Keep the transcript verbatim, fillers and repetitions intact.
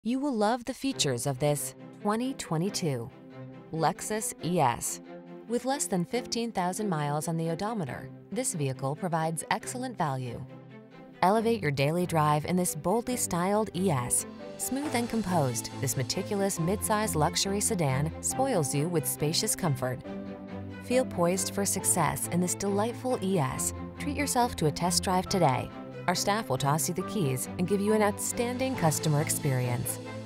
You will love the features of this twenty twenty-two Lexus E S. With less than fifteen thousand miles on the odometer, this vehicle provides excellent value. Elevate your daily drive in this boldly styled E S. Smooth and composed, this meticulous midsize luxury sedan spoils you with spacious comfort. Feel poised for success in this delightful E S. Treat yourself to a test drive today. Our staff will toss you the keys and give you an outstanding customer experience.